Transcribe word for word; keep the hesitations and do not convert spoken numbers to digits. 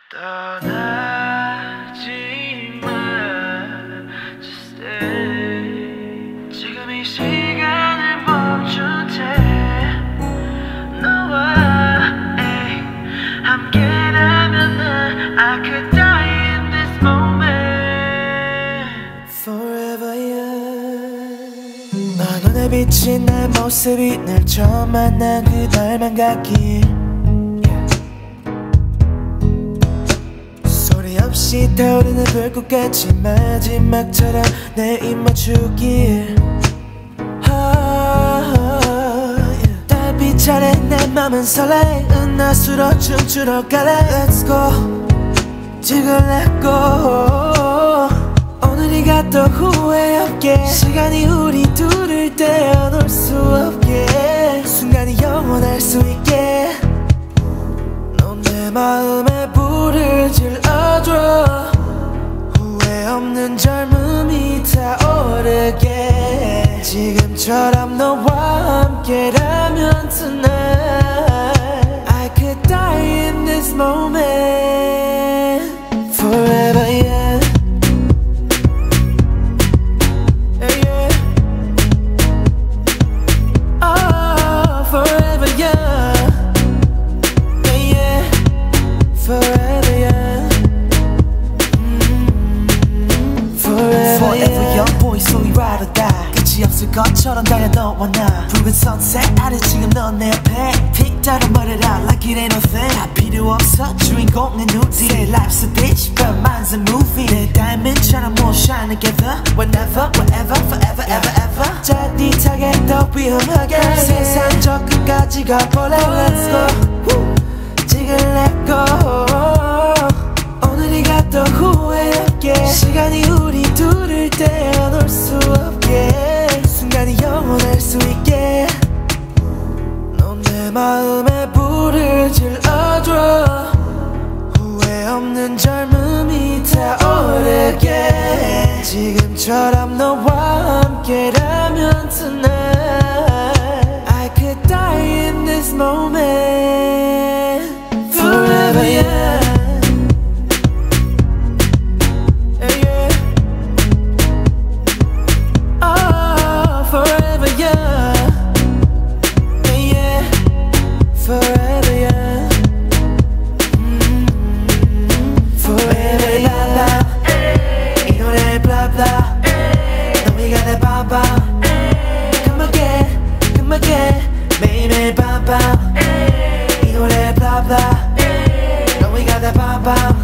떠나지 마, just stay. 지금 이 시간을 멈춘 채 너와 에이, 함께라면 난 I could die in this moment forever young. 만 원에 비친 내 모습이 늘 처음 만난 그날만 같길 없이 타오르는 불꽃같이 마지막처럼 내 입 맞추길 달빛 아래 내 맘은 설레 은하수로 춤추러 갈래 Let's go 지금 let go 오늘이 가도 후회 없게 시간이 우리 둘을 떼어놓을 수 없게 순간이 영원할 수 있게 넌 내 마음에 불을 질러줘 후회 없는 젊음이 타오르게 지금처럼 너와 함께라면 tonight I could die in this moment forever yeah yeah, yeah. Oh forever yeah yeah yeah forever yeah mm, forever, forever yeah. young boy 소리 ride or die 끝이 없을 것처럼 달려 너와 나 붉은 sunset 아래 지금 넌 내 앞에 픽 따라 말해라 like it ain't no thing 다 필요 없어 주인공은 우리 Say life's a bitch but mine's a movie 내 diamond처럼 we'll shine together whenever wherever forever ever ever 짜릿하게 더 위험하게 세상 저 끝까지 가볼래 Let's go Woo. 지금 let go 오늘이 가도 후회 없게 시간이 우리 둘을 떼어놓을 수 없게 순간이 영원할 수 있게 넌 내 마음에 불을 질러줘 후회 없는 젊음이 타오르게 지금처럼 너와 함께라면 tonight I could die in this moment forever yeah yeah, yeah. Oh forever yeah yeah, yeah. forever yeah mm, forever blah blah 이 노래 blah blah 너희가 내 봐봐 Come again come again 매일매일 봐봐 이 노래 blah blah 너희가 내 봐봐